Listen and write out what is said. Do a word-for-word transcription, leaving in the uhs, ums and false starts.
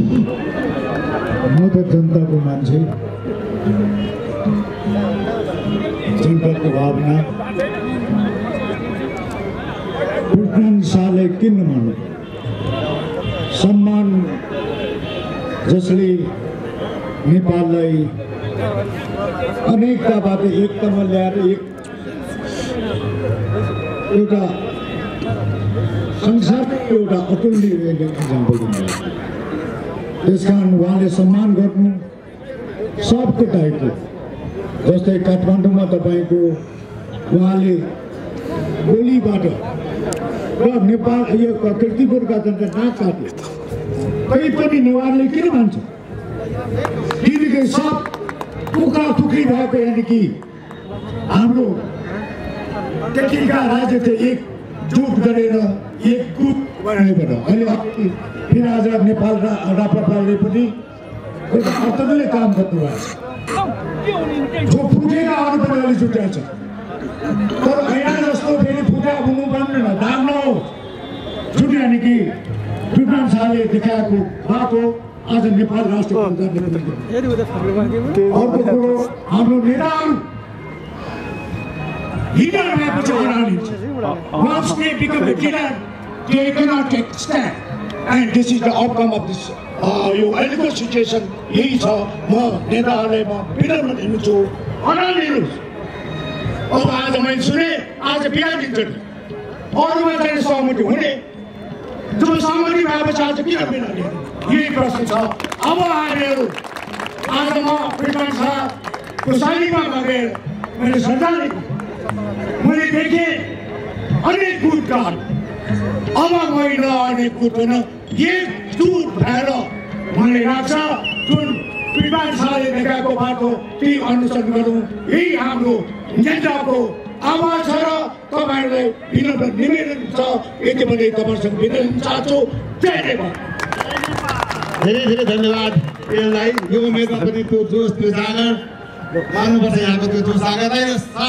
म त जनताको मान्छे, जनताको भावना पृथ्वी शाहले किन मान्नु? सम्मान जसले नेपाललाई अनेकताबाट एकतामा ल्याएर एक एउटा संसारको एउटा अतुल्य इक्जाम्पल दिनुभयो। त्यस कारण उहाँले सम्मान गर्नु सबको दायित्व। जस्तै काठमाडौँमा तपाईँको उहाँले गोलीबाट र नेपाल यो किर्तिपुरका जनता नाक काट्यो, कहीँ पनि नेवारले किन भन्छ? किनकि सब टुक्रा टुक्री भएको, यानि कि हाम्रो देखिका राज्य चाहिँ एकजुट गरेर एक गुट बनाएर अहिले फेरि आज नेपाल राप्रपाले पनि एउटा अतुल्य काम गर्नुभएको छ। जो फुटेका अरू पनि अलि छुट्याएको छ, तर ऐना जस्तो फेरि फुटा हुनु पर्दैन, दाम नहोस् छुट्यो। यानि कि पृथ्वी शाहले देखाएको बाटो आज नेपाल राष्ट्र अर्को कुरो हाम्रो नेताहरू leader भएपछि हराइन्छ। Once they become a leader, they cannot take stand, and this is the outcome of this. यो अहिलेको सिचुएसन यही छ। म नेताहरूलाई म विनम्र दिन्छु, हराइदिनुहोस्। अब आज मैले सुने आज बिहा दिन्छ नि, अरूमा चाहिँ सहमति हुने, जो सहमति भएपछि आज किन बिहा दिने? यही प्रश्न छ। अब हामीहरू आज म पृथ्वी शाहको शालिगमा गएर मैले श्रद्धाञ्जली मैले देखेँ अनेक गुटकार। अब मैले अनेक गुट होइन, एकजुट भएर मलाई लाग्छ जुन पृथ्वी शाहले देखाएको बाटो त्यही अनुसरण गरौँ। यही हाम्रो जनताको आवाज छ र तपाईँहरूलाई विनम्र निवेदन छ। यति पनि तपाईँसँग विनम्र चाहन्छु। जय नेपाल। धेरै धेरै धन्यवाद। यसलाई यो उमेरमा पनि त्यो जोस त्यो जागर लानुपर्छ, यहाँको त्यो जोस जागर।